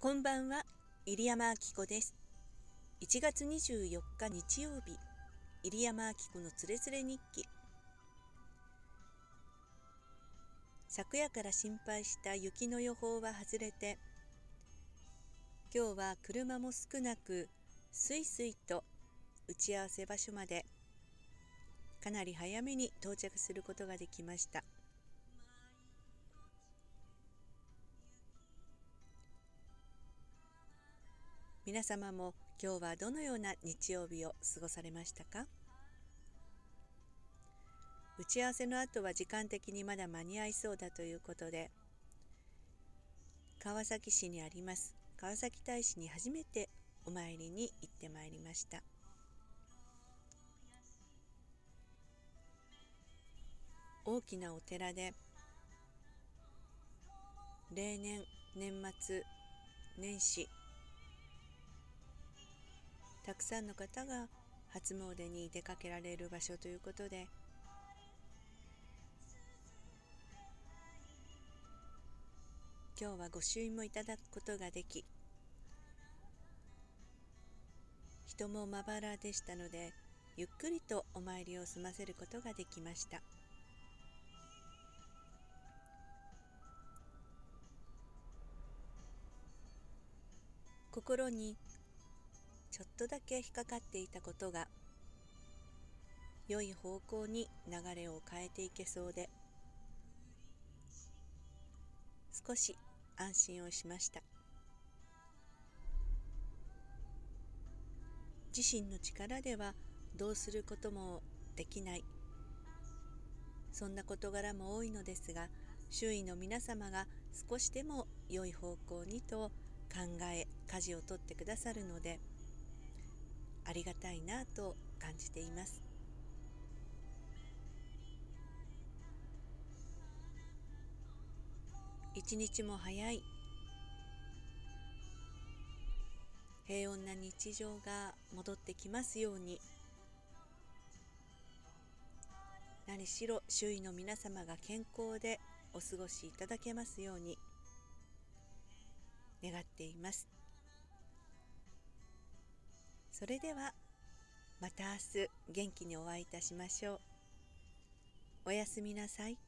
こんばんは、入山明子です。1月24日日曜日、入山明子のつれづれ日記。昨夜から心配した雪の予報は外れて、今日は車も少なく、すいすいと打ち合わせ場所までかなり早めに到着することができました。皆様も今日はどのような日曜日を過ごされましたか？打ち合わせの後は時間的にまだ間に合いそうだということで、川崎市にあります川崎大師に初めてお参りに行ってまいりました。大きなお寺で、例年年末年始たくさんの方が初詣に出かけられる場所ということで、今日はご朱印もいただくことができ、人もまばらでしたので、ゆっくりとお参りを済ませることができました。心にちょっとだけ引っかかっていたことが良い方向に流れを変えていけそうで、少し安心をしました。自身の力ではどうすることもできない、そんな事柄も多いのですが、周囲の皆様が少しでも良い方向にと考え舵を取ってくださるので、ありがたいなと感じています。一日も早い平穏な日常が戻ってきますように、何しろ周囲の皆様が健康でお過ごしいただけますように願っています。それではまた明日元気にお会いいたしましょう。おやすみなさい。